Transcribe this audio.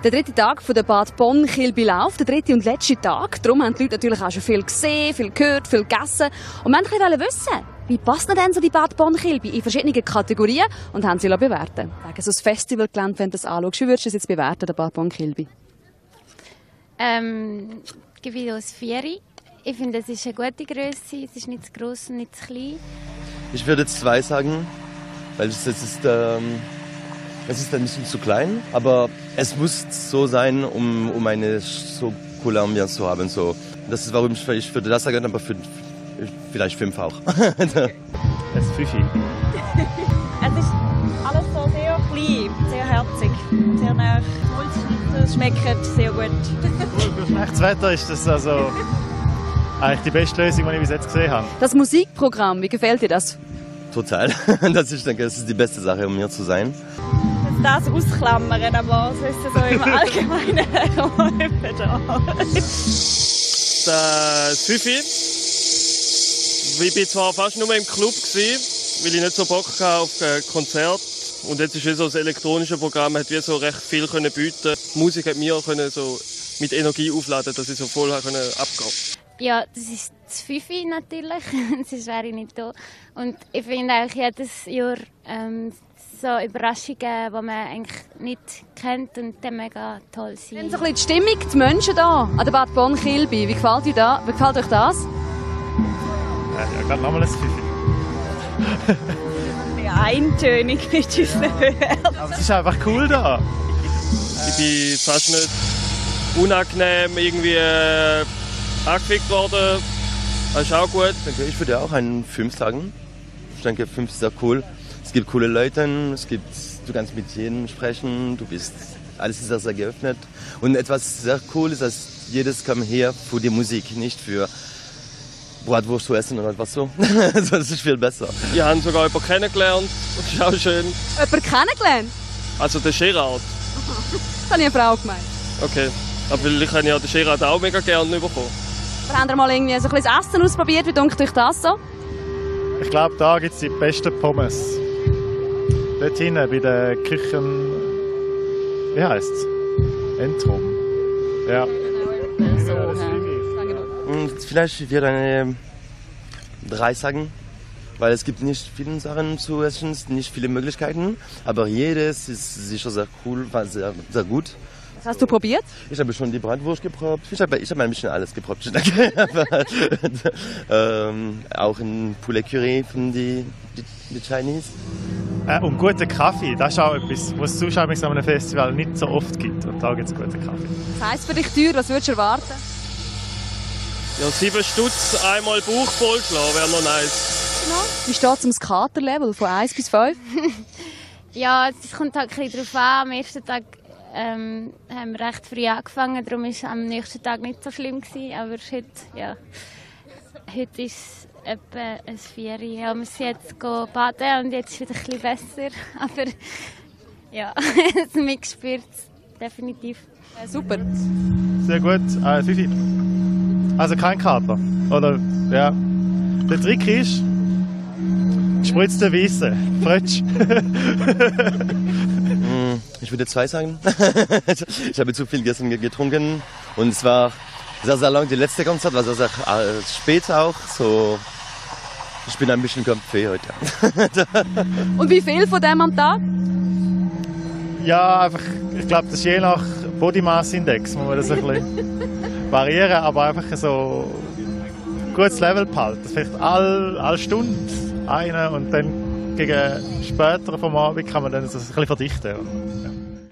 Der dritte Tag von der Bad Bonn-Kilby-Lauf, der dritte und letzte Tag. Darum haben die Leute natürlich auch schon viel gesehen, viel gehört, viel gegessen. Und wir wollten wissen, wie passt denn so die Bad Bonn-Kilby in verschiedenen Kategorien und haben sie bewerten. Wegen so ein Festivalgelände, wenn du das anschaust. Wie würdest du es jetzt bewerten, der Bad Bonn-Kilby? Gebe ich das 4. Ich finde, es ist eine gute Größe. Es ist nicht zu gross und nicht zu klein. Ich würde jetzt 2 sagen, weil es ist ein bisschen zu klein, aber es muss so sein, um eine so coole Ambiance zu haben. So. Das ist, warum ich würde das sagen, aber vielleicht 5 auch. Es ist 5. Es ist alles so sehr klein, sehr herzig, sehr nah. Es schmeckt sehr gut. Für schlechtes Wetter ist das also eigentlich die beste Lösung, die ich bis jetzt gesehen habe. Das Musikprogramm, wie gefällt dir das? Total. Ich denke, das ist die beste Sache, um hier zu sein. Das ausklammern, aber es ist so im Allgemeinen da. Das 5. Ich war zwar fast nur im Club, weil ich nicht so Bock hatte auf ein Konzert. Und jetzt ist wie so das elektronische Programm, hat wie so recht viel können bieten. Die Musik hat mir so mit Energie aufladen, dass ich so voll abgehen konnte. Ja, das ist das 5 natürlich, sonst wäre ich nicht da. Und ich finde eigentlich jedes Jahr so Überraschungen, die man eigentlich nicht kennt und die mega toll sind. Dann so ein bisschen die Stimmung, die Menschen hier an der Bad Bonn-Kilby. Wie gefällt euch das? Ja, gerade nochmal ein 5. Eintönig mit unseren Bewertungen. Aber es ist einfach cool da. Ich bin fast nicht unangenehm irgendwie angefickt worden. Das ist auch gut. Ich würde auch einen 5 sagen. Ich denke, 5 ist sehr cool. Es gibt coole Leute, du kannst mit jedem sprechen, alles ist sehr geöffnet. Und etwas sehr cool ist, dass jedes kommt her für die Musik, nicht für Bratwurst zu essen oder etwas so. Das ist viel besser. Wir haben sogar jemanden kennengelernt. Das ist auch schön. Jemanden kennengelernt? Also den Gerard. Das habe ich eine Frau gemeint. Okay. Aber ich habe ja den Gerard auch mega gerne bekommen. Wir haben mal irgendwie so ein bisschen Essen ausprobiert. Wie denkt euch das so? Ich glaube, da gibt es die besten Pommes. Dort hinten bei den Küchen. Wie heisst es? Entrum. Ja. Und vielleicht wird eine 3 sagen, weil es gibt nicht viele Sachen zu essen, nicht viele Möglichkeiten, aber jedes ist sicher sehr cool, war sehr, sehr gut. Was hast du probiert? Ich habe schon die Bratwurst geprobt, ich habe ein bisschen alles geprobt. Auch ein Poulet Curry von die Chinese. Und guten Kaffee, das ist auch etwas, was es sonst an einem Festival nicht so oft gibt. Und da gibt es guten Kaffee. Was heisst für dich teuer? Was würdest du erwarten? Ja, 7 Stutz, einmal Bauch vollschlagen, wäre noch nice. Genau. Wie steht es ums Katerlevel von 1 bis 5? Ja, es kommt halt ein bisschen darauf an. Am ersten Tag haben wir recht früh angefangen, darum war es am nächsten Tag nicht so schlimm gewesen. Aber heute ist es etwa ein 4. Ja, wir sind jetzt baden und jetzt ist es wieder ein bisschen besser. Aber ja, man spürt es definitiv. Super. Sehr gut, 5. Also kein Kater, oder? Ja. Der Trick ist, gespritzte Weisse, frisch. Ich würde 2 sagen. Ich habe zu viel gestern getrunken und es war sehr, sehr lang. Die letzte Konzert war sehr, sehr spät auch. So, ich bin ein bisschen Kaffee heute. Und wie viel von dem am Tag? Ja, einfach, ich glaube, das ist je nach Body Mass Index, muss man das ein bisschen variieren, aber einfach so ein gutes Level behalten. Vielleicht alle Stunde eine und dann gegen später vom Abend kann man dann so ein bisschen verdichten. Ja.